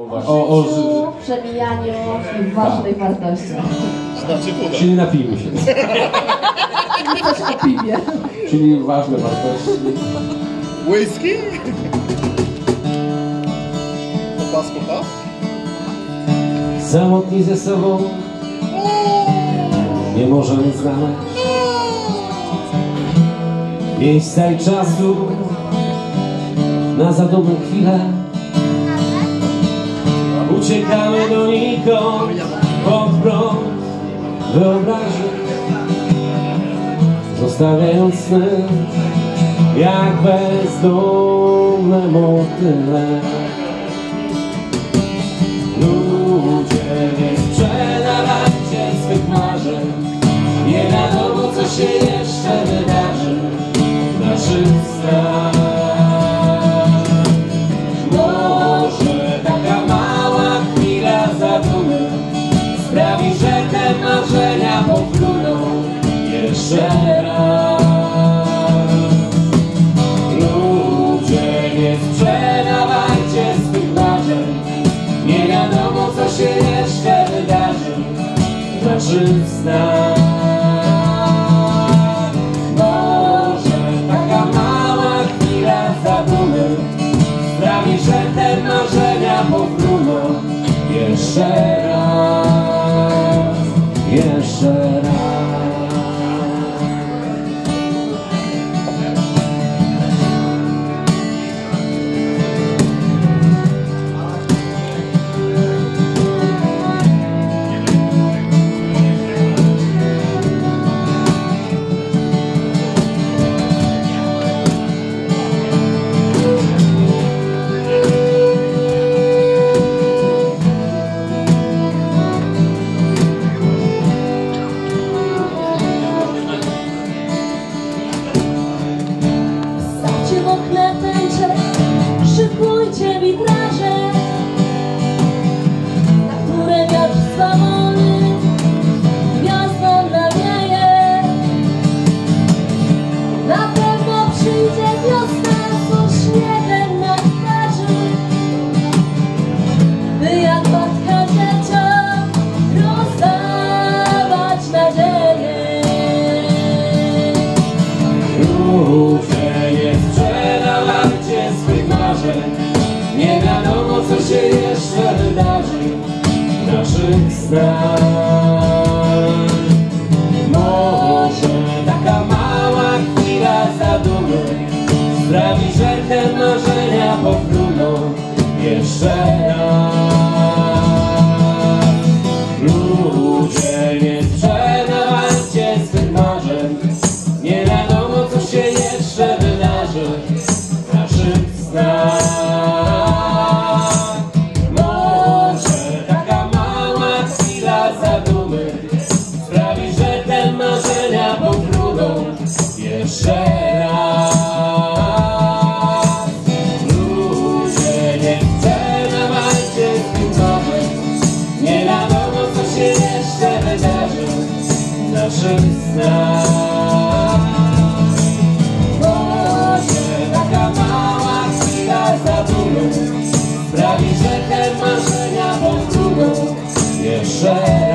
właśnie. O życiu, przemijaniu i ważnej wartości. Czyli napijmy się. I coś o piwie. Czyli ważne wartości. Whisky? Popas, popas? Samotni ze sobą nie możemy znaleźć miejsca i czasu na zadumę chwilę. Uciekamy donikąd pod prąd wyobraźni, zostawiając sny jak bezdomne motyle. Ludzie, nie sprzedawajcie swych marzeń, nie wiadomo co się jeszcze wydarzy w naszych snach. Może taka mała chwila zadumy sprawi, że te marzenia powrócą jeszcze raz. Ludzie, nie sprzedawajcie swych marzeń, nie wiadomo co się jeszcze wydarzy w naszych snach. Może taka mała chwila zadumy sprawi, że te marzenia powrócą jeszcze raz, jeszcze raz. Szykujcie witraże, na które wiatr swawolny gwiazdą nawieje. Na pewno przyjdzie wiosna z śniegiem na twarzy, by jak matka dzieciom rozdawać nadzieję. Ludzie, nie sprzedawajcie swych marzeń, nie wiadomo co się jeszcze wydarzy w naszych snach. Może taka mała chwila zadumy sprawi, że te marzenia powrócą jeszcze raz. Ludzie, nie sprzedawajcie swych marzeń, nie wiadomo co się jeszcze wydarzy w naszych snach. Może taka mała chwila zadumy sprawi, że te marzenia powrócą jeszcze raz. Ludzie, nie sprzedawajcie swych marzeń, nie wiadomo co się jeszcze wydarzy w naszych snach. Sprawi, że te marzenia powrócą jeszcze